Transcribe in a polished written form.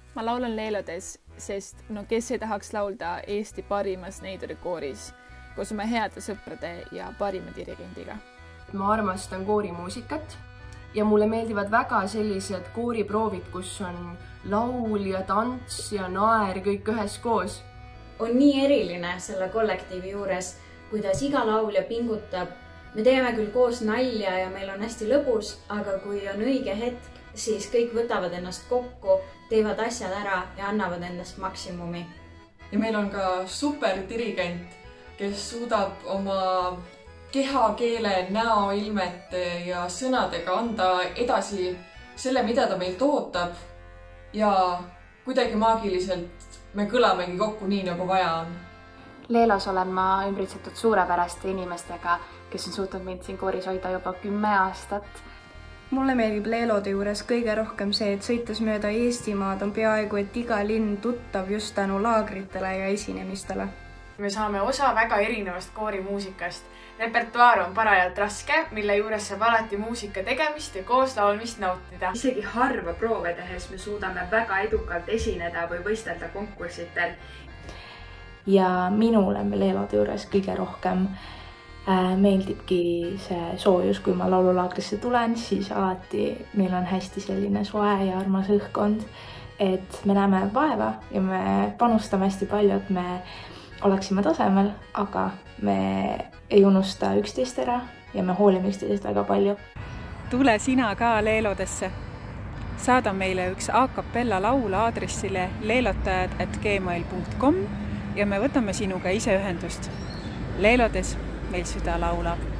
ma laulan Leelodes, sest no kes ei tahaks laulda Eesti parimas neidurikooris koos oma heade sõprade ja parima dirigendiga. Ma armastan koorimuusikat ja mulle meeldivad väga sellised kooriproovid, kus on laul ja tants ja naer kõik üheskoos. On nii eriline selle kollektiivi juures, kuidas iga laulja pingutab. Me teeme küll koos nalja ja meil on hästi lõbus, aga kui on õige hetk, siis kõik võtavad ennast kokku, teevad asjad ära ja annavad endast maksimumi. Ja meil on ka super dirigent, kes suudab oma kehakeele, näoilmete ja sõnadega anda edasi selle, mida ta meilt ootab. Ja kuidagi maagiliselt me kõlamegi kokku nii, nagu vaja on. Leelos olen ma ümbritsetud suurepäraste inimestega, kes on suutnud mind siin kooris hoida juba 10 aastat. Mulle meeldib Leelode juures kõige rohkem see, et sõites mööda Eestimaad on peaaegu et iga linn tuttav just tänu laagritele ja esinemistele. Me saame osa väga erinevast koorimuusikast. Repertuaar on parajalt raske, mille juures saab alati muusika tegemist ja koos laulmist nautida. Isegi harva proove tehes me suudame väga edukalt esineda või võistelda konkursitel. Ja minule Leelode juures kõige rohkem meeldibki see soojus, kui ma laululaagrisse tulen, siis alati meil on hästi selline soe ja armas õhkkond, et me näeme vaeva ja me panustame hästi palju, et me oleksime tasemel, aga me ei unusta üksteist ära ja me hoolime üksteisest väga palju. Tule sina ka Leelodesse. Saada meile üks a cappella laul aadressile leelotajad@gmail.com ja me võtame sinuga ise ühendust. Leelodes meil süda laulab.